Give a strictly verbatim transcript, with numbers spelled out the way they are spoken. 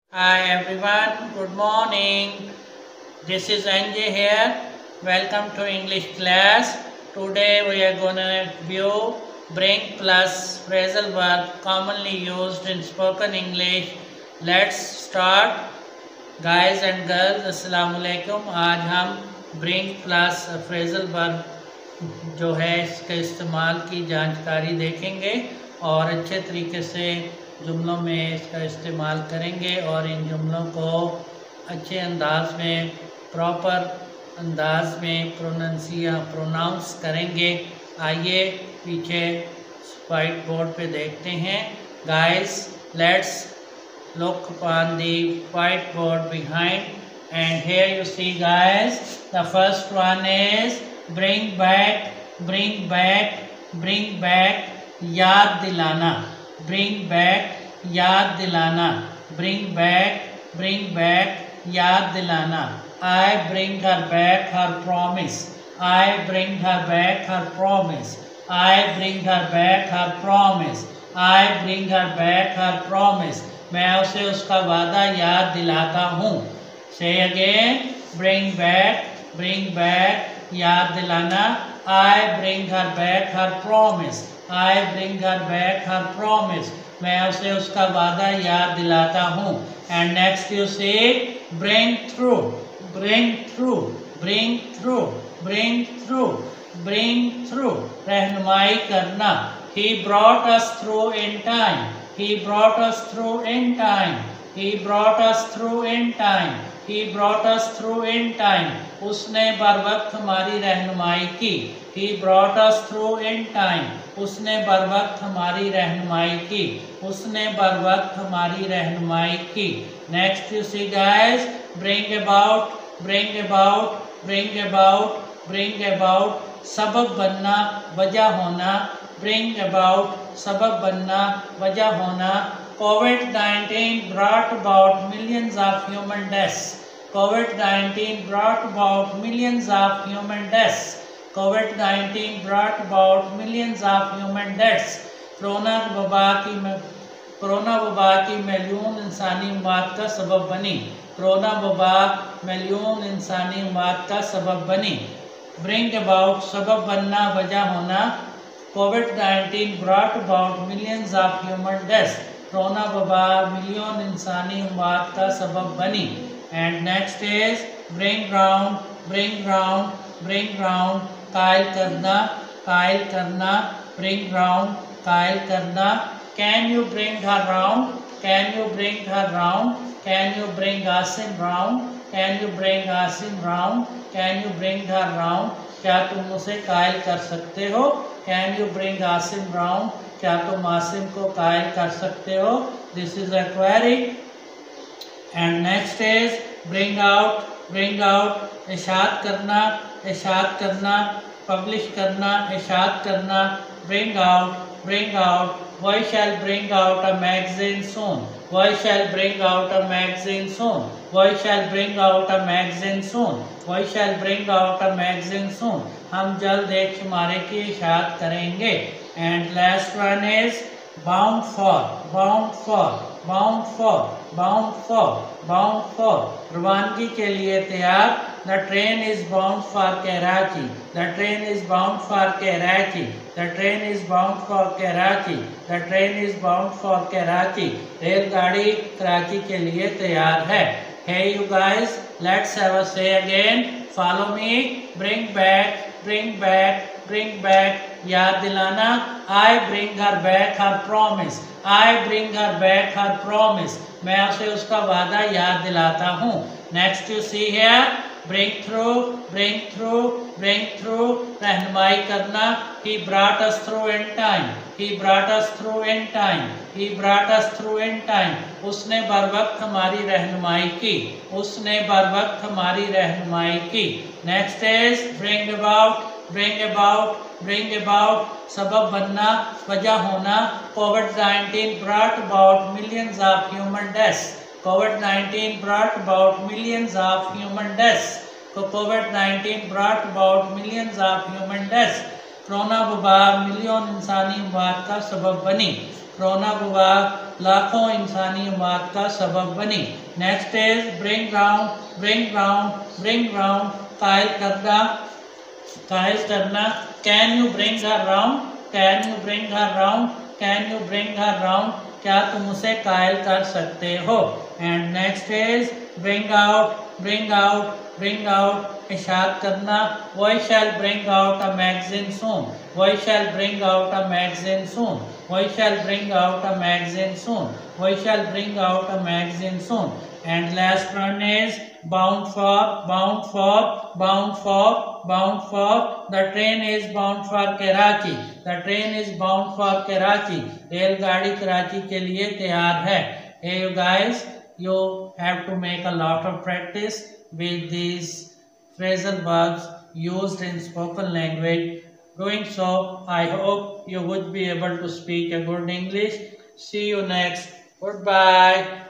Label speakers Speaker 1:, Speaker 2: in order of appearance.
Speaker 1: Hi everyone, good morning. This is N J here. Welcome to English class. Today we are going to view bring plus phrasal verb commonly used in spoken English. Let's start. Guys and girls, Assalamu alaikum. आज हम bring plus phrasal verb जो है इसके इस्तेमाल की जानकारी देखेंगे और अच्छे तरीके से जुमलों में इसका इस्तेमाल करेंगे और इन जुमलों को अच्छे अंदाज में प्रॉपर अंदाज में प्रोनंसिया प्रोनाउंस करेंगे। आइए पीछे वाइट बोर्ड पे देखते हैं। Guys, let's look upon the whiteboard behind, and here you see guys, the first one is bring back, bring back, bring back, याद दिलाना, bring back, याद दिलाना, bring back, bring back, याद दिलाना। I bring her back her promise, I bring her back her promise, I bring her back her promise, I bring her back her promise। मैं उसे उसका वादा याद दिलाता हूँ। Say again, bring back, bring back, याद दिलाना। I bring her back her promise, I bring her back her promise। मैं उसे उसका वादा याद दिलाता हूँ। And next you say bring through, bring through, bring through, bring through, bring through, रहनुमाई करना। He brought us through in time, He brought us through in time, He brought us through in time, He brought us through in time। उसने बर वक्त हमारी रहनुमाई की। He brought us through in time। उसने बर वक्त हमारी रहनुमाई की। उसने बर वक्त हमारी रहनुमाई की। Next you see guys, bring about, bring about, bring about, bring about, सबब बनना, वजह होना। Bring about, सबब बनना, वजह होना। COVID nineteen brought about millions of human deaths, COVID nineteen brought about millions of human deaths, COVID nineteen brought about millions of human deaths। Corona वबा की कोरोना वबा की मिलियन इंसानी मौत का सबब बनी। कोरोना वबा मिलियन इंसानी मौत का सबब बनी। Bring about, सबब बनना, वजह होना। COVID nineteen brought about millions of human deaths, corona वबा मिलियन इंसानी मौत का सबब बनी। And next is bring round, bring round, bring round, कायल करना, कायल करना, bring round, कायल करना। Can you bring her round, can you bring her round, can you bring Asim round, can you bring Asim round, can you bring her round, क्या तुम उसे कायल कर सकते हो। Can you bring Asim round, क्या तुम आसिम को कायल कर सकते हो। This is a query। And next is bring out, bring out, इशात करना, इशात करना, पब्लिश करना, इशात करना। Bring out, bring out, we shall bring out a magazine soon, we shall bring out a magazine soon, we shall bring out a magazine soon, we shall bring out a magazine soon। हम जल्द एक शुमारे की इशात करेंगे। And last one is bound for, bound for, bound for, bound for, bound for, रवानगी के लिए तैयार। The train is bound for Karachi, the train is bound for Karachi, the train is bound for Karachi, the train is bound for Karachi। रेलगाड़ी कराची के लिए तैयार है। Hey you guys, let's have a say again, follow me। Bring back, bring back, bring back, याद दिलाना। I bring her back her promise, I bring her back her promise। मैं उसे उसका वादा याद दिलाता हूँ। Next you see here, bring through, bring through, bring through, रहनुमाई करना। He brought us through in time, he brought us through in time, he brought us through in time। उसने बर वक्त हमारी रहनुमाई की, उसने बर वक्त हमारी रहनुमाई की। Next is bring about, bring about, bring about, सबब बनना, वजह होना। COVID nineteen brought about millions of human deaths, COVID nineteen brought about millions of human deaths, COVID nineteen brought about millions of human deaths। Corona वबा million इंसानी मौत का सबब बनी। रौनक हुआ, लाखों इंसानी उम्मात का सबब बनी। Next is bring round, bring round, bring round, कायल करना, कायल करना। Can you bring her round, can you bring her round, can you bring her round, क्या तुम उसे कायल कर सकते हो। And next is bring out, bring out, bring out, इशात करना। We shall bring out a magazine soon, we shall bring out a magazine soon, we shall bring out a magazine soon, we shall bring out a magazine soon. And last one is bound for, bound for, bound for, bound for, the train is bound for Karachi, the train is bound for Karachi, रेलगाड़ी कराची के लिए तैयार है। Hey you guys, you have to make a lot of practice with these phrasal verbs used in spoken language. Doing so, I hope you would be able to speak a good English. See you next. Goodbye.